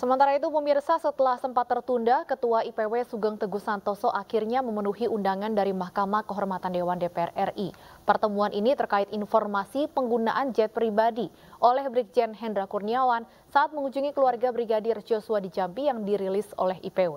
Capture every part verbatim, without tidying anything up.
Sementara itu, pemirsa, setelah sempat tertunda, Ketua I P W Sugeng Teguh Santoso akhirnya memenuhi undangan dari Mahkamah Kehormatan Dewan D P R R I. Pertemuan ini terkait informasi penggunaan jet pribadi oleh Brigjen Hendra Kurniawan saat mengunjungi keluarga Brigadir Joshua di Jambi yang dirilis oleh I P W.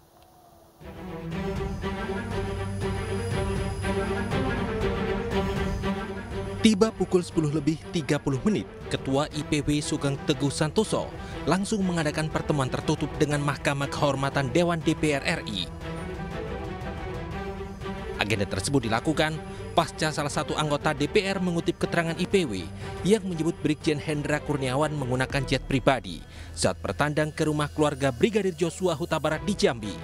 Tiba pukul sepuluh lebih tiga puluh menit, Ketua I P W Sugeng Teguh Santoso langsung mengadakan pertemuan tertutup dengan Mahkamah Kehormatan Dewan D P R R I. Agenda tersebut dilakukan pasca salah satu anggota D P R mengutip keterangan I P W yang menyebut Brigjen Hendra Kurniawan menggunakan jet pribadi saat bertandang ke rumah keluarga Brigadir Joshua Huta Barat di Jambi.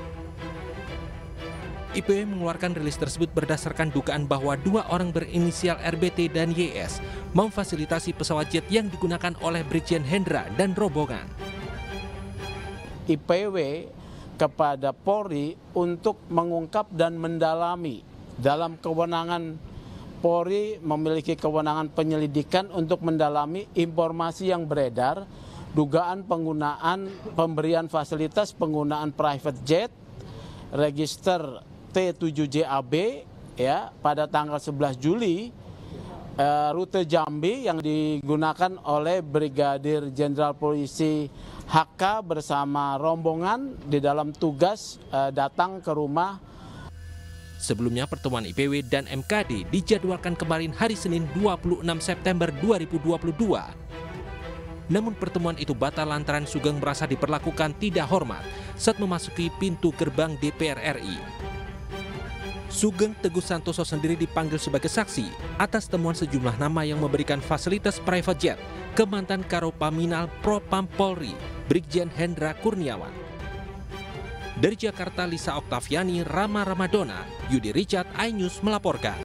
I P W mengeluarkan rilis tersebut berdasarkan dugaan bahwa dua orang berinisial R B T dan Y S memfasilitasi pesawat jet yang digunakan oleh Brigjen Hendra dan rombongan. I P W kepada Polri untuk mengungkap dan mendalami. Dalam kewenangan Polri memiliki kewenangan penyelidikan untuk mendalami informasi yang beredar, dugaan penggunaan pemberian fasilitas penggunaan private jet, register T tujuh J A B ya pada tanggal sebelas Juli uh, rute Jambi yang digunakan oleh Brigadir Jenderal Polisi H K bersama rombongan di dalam tugas uh, datang ke rumah. Sebelumnya pertemuan I P W dan M K D dijadwalkan kemarin hari Senin dua puluh enam September dua ribu dua puluh dua. Namun pertemuan itu batal lantaran Sugeng merasa diperlakukan tidak hormat saat memasuki pintu gerbang D P R R I. Sugeng Teguh Santoso sendiri dipanggil sebagai saksi atas temuan sejumlah nama yang memberikan fasilitas private jet ke mantan Karopaminal Propam Polri, Brigjen Hendra Kurniawan. Dari Jakarta, Lisa Oktaviani, Rama Ramadona, Yudi Richard, iNews melaporkan.